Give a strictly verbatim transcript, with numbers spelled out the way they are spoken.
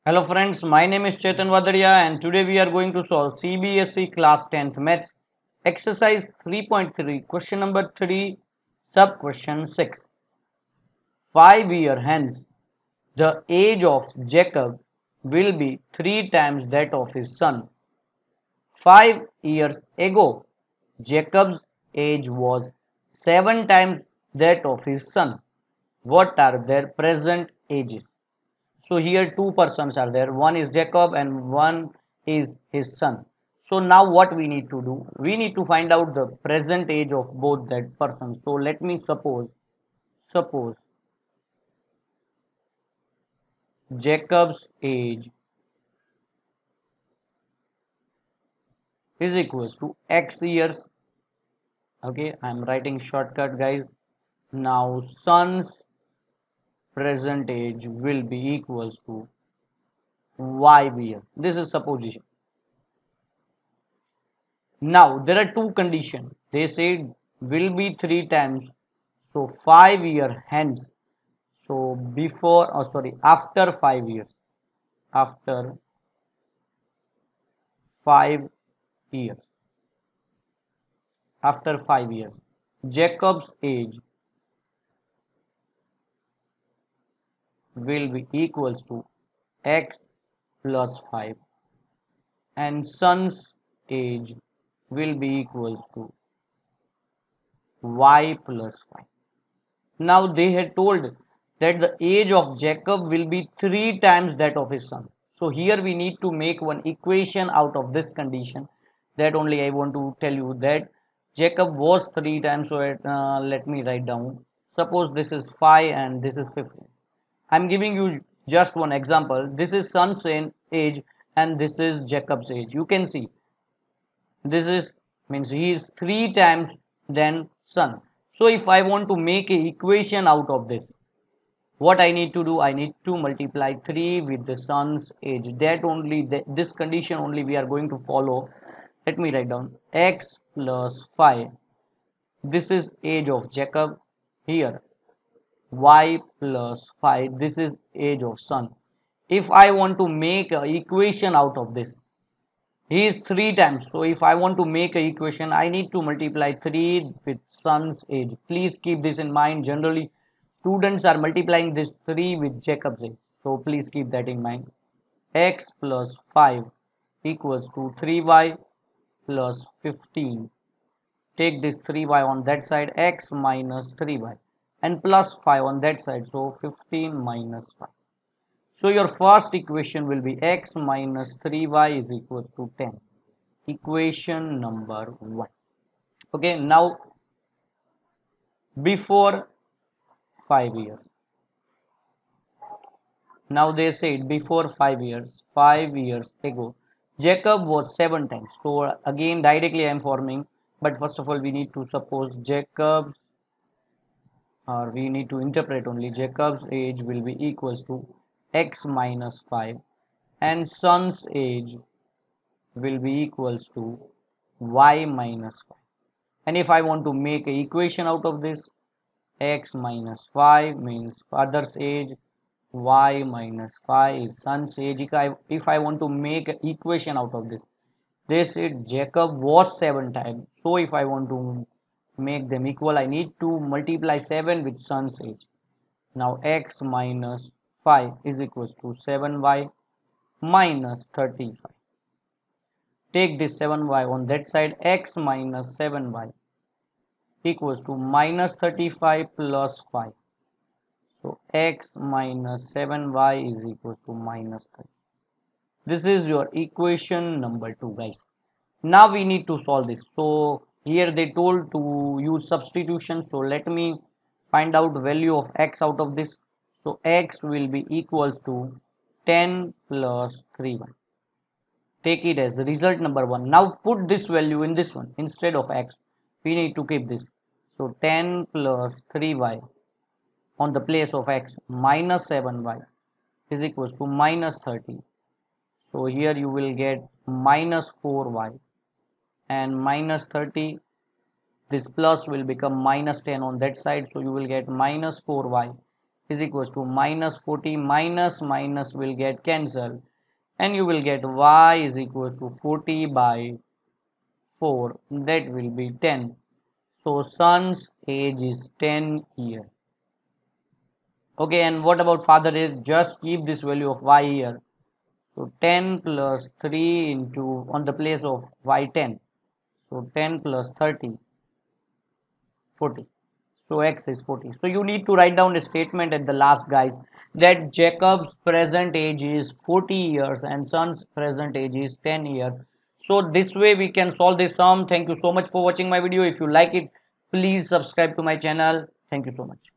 Hello friends, my name is Chetan Vadaria and today we are going to solve C B S E class tenth maths exercise three point three question number three sub question six. five year hence the age of Jacob will be three times that of his son. five years ago Jacob's age was seven times that of his son. What are their present ages? So here two persons are there. One is Jacob and one is his son. So now what we need to do? We need to find out the present age of both that person. So let me suppose, suppose Jacob's age is equals to X years. Okay, I am writing shortcut guys. Now son's present age will be equals to Y year. This is supposition. Now there are two conditions. They said will be three times. So five year hence. So before or sorry after five years. After five years. After five years. Jacob's age will be equals to X plus five and son's age will be equals to Y plus five. Now they had told that the age of Jacob will be three times that of his son. So here we need to make one equation out of this condition. That only I want to tell you that Jacob was three times. So uh, let me write down. Suppose this is five and this is fifteen. I'm giving you just one example. This is son's age and this is Jacob's age. You can see this is means he is three times than son. So if I want to make a equation out of this, what I need to do, I need to multiply three with the son's age. That only th this condition only we are going to follow. Let me write down X plus five. This is age of Jacob. Here Y plus five. This is age of son. If I want to make an equation out of this, he is three times. So if I want to make an equation, I need to multiply three with son's age. Please keep this in mind. Generally, students are multiplying this three with Jacob's age. So please keep that in mind. X plus five equals to three y plus fifteen. Take this three y on that side, x minus three y and plus five on that side. So fifteen minus five. So your first equation will be x minus three y is equal to ten. Equation number one. Okay, now before five years. Now they said before five years, five years ago, Jacob was seven times. So again, directly I am forming, but first of all, we need to suppose Jacob's, or we need to interpret only Jacob's age will be equals to x minus five, and son's age will be equals to y minus five. And if I want to make an equation out of this, x minus five means father's age, y minus five is son's age. If I, if I want to make an equation out of this, they said Jacob was seven times. So if I want to make them equal, I need to multiply seven with son's age. Now x minus five is equals to seven y minus thirty-five. Take this seven y on that side, x minus seven y equals to minus thirty-five plus five. So x minus seven y is equals to minus thirty. This is your equation number two, guys. Now we need to solve this. So here they told to use substitution. So let me find out value of x out of this. So x will be equals to ten plus three y. Take it as result number one. Now put this value in this one instead of x. We need to keep this. So ten plus three y on the place of x minus seven y is equals to minus thirty. So here you will get minus four y and minus thirty. This plus will become minus ten on that side. So you will get minus four y is equals to minus forty, minus minus will get cancelled, and you will get y is equals to forty by four, that will be ten. So son's age is ten years. Okay, and what about father age? Just keep this value of y here. So ten plus three into, on the place of y ten. So ten plus thirty, forty. So x is forty. So you need to write down a statement at the last, guys, that Jacob's present age is forty years and son's present age is ten years. So this way we can solve this sum. Thank you so much for watching my video. If you like it, please subscribe to my channel. Thank you so much.